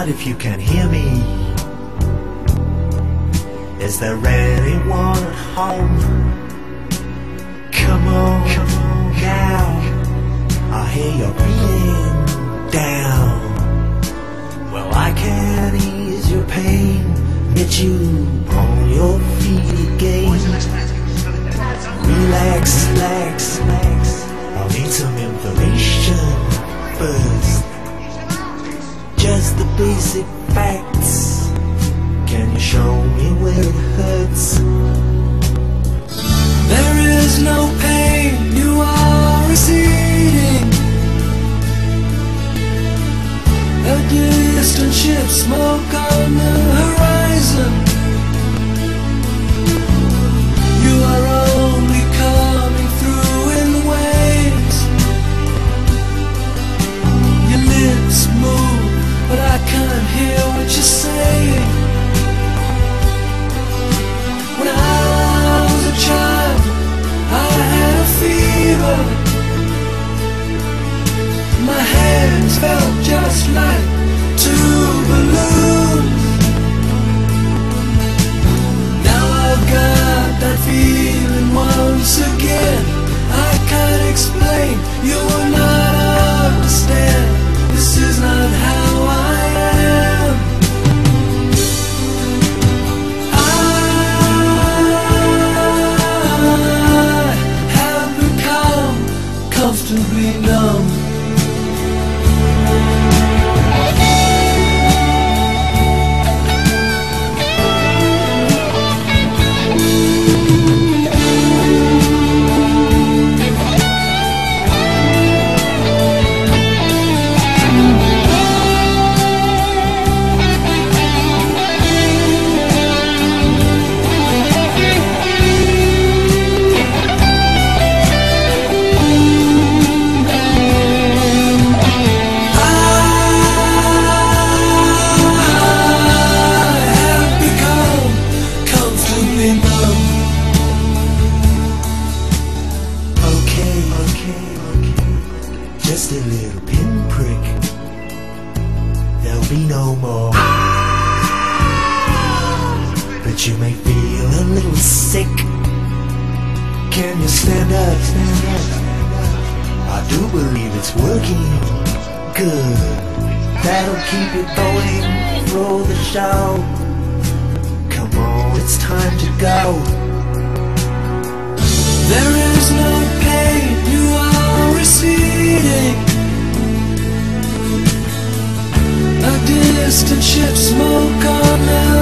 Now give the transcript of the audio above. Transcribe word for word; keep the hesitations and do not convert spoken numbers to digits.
if you can hear me. Is there anyone at home? Come on, come on now. I hear you're breathing down. Well, I can ease your pain, get you on your feet again. Relax, relax, relax. I'll need some information first. Just the basic facts. Can you show me where it hurts? There is no pain, you are receding. A distant ship, smoke on the horizon. You are only coming through in waves. Your lips move, but I can't hear what you're saying. When I was a child, I had a fever. My hands felt just like two balloons. Now I've got that feeling once again. I can't explain, you will not understand. This is not how I am. I have become comfortably numb. Just a little pinprick, there'll be no more. But you may feel a little sick. Can you stand up, stand up? I do believe it's working good. That'll keep you going through the show. Come on, it's time to go. There is no pain, you are receding. A distant ship, smoke on the